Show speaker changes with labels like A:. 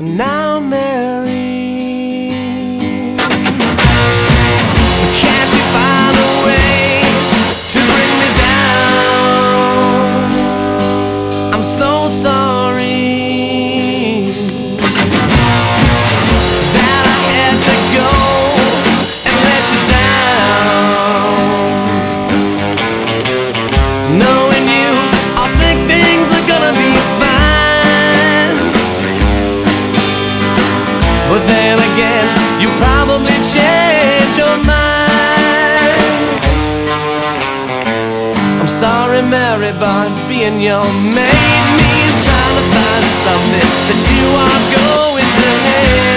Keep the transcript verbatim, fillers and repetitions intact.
A: now married. Can't you find a way to bring me down? I'm so sorry that I had to go and let you down. Knowing you, I think things are gonna be fine. But then again, you probably change your mind. I'm sorry, Mary, but being your maid means trying to find something that you are going to hate.